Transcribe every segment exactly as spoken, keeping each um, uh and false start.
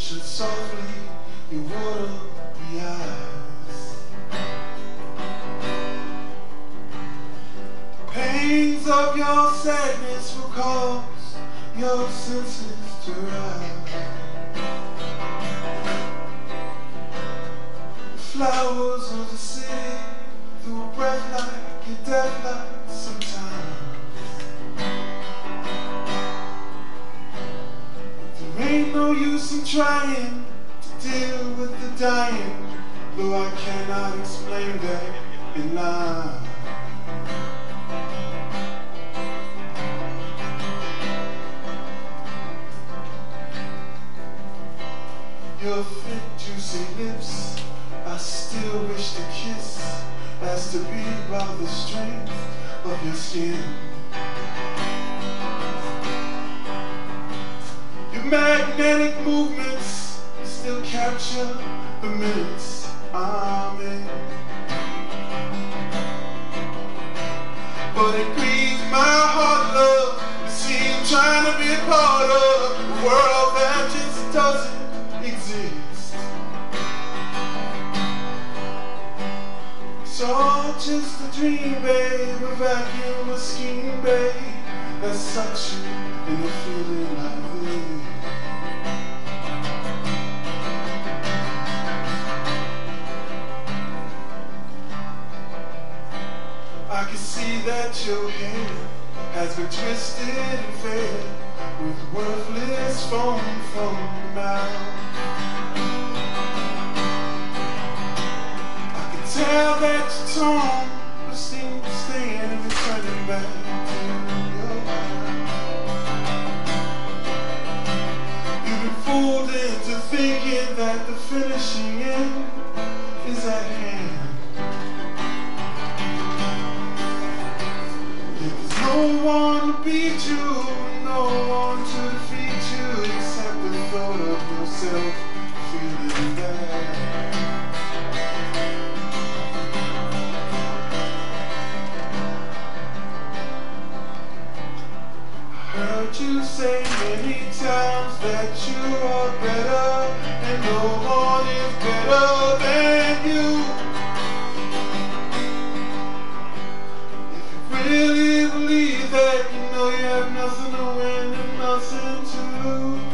shut softly your watery eyes. The pains of your sadness will cause your senses to rise. The flowers of the city through a breath like a death like sometimes. Ain't no use in trying to deal with the dying, though I cannot explain that in line. Your thick, juicy lips, I still wish to kiss, as to be by the strength of your skin. Magnetic movements still capture the minutes I'm in. But it grieves my heart, love, to see you trying to be a part of a world that just doesn't exist. It's all just a dream, babe, a vacuum, a scheme, babe, that sucks you in a feeling like this. I can see that your hair has been twisted and fed with worthless foam from your mouth. I can tell that your tone will seem to stand and returning back to your mouth. You've been fooled into thinking that the finishing end is at hand. No one to beat you, no one to defeat you, except the thought of yourself feeling bad. I heard you say many times that you are better, and no one is better than you. If you really believe that, you know you have nothing to win and nothing to lose.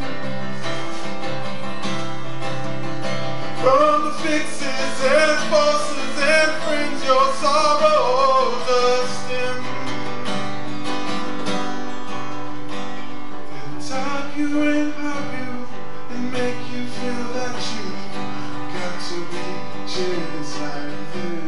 From the fixes and forces and friends, your sorrow does stem. They'll top you and hop you and make you feel that you got to be just like them.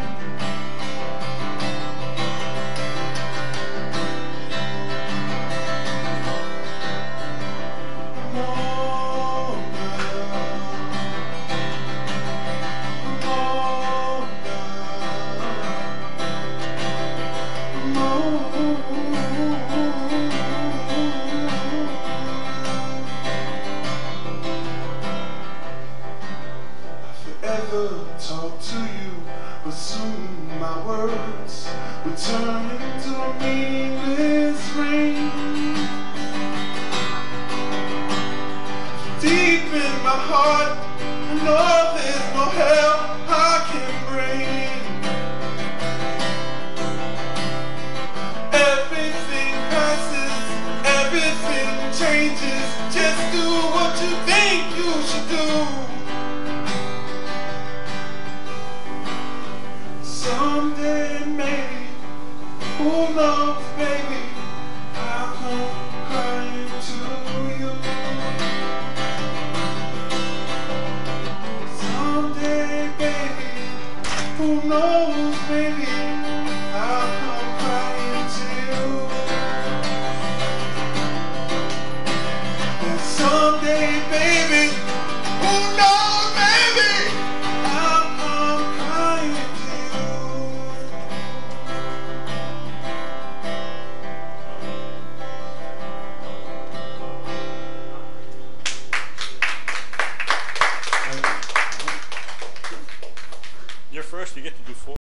Talk to you, but soon my words will turn into a meaningless rain. Deep in my heart, I know there's no help I can bring. Everything passes, everything changes. Just do what you think you should do. Someday, maybe, who knows, baby, I'll come crying to you. Someday, baby, who knows.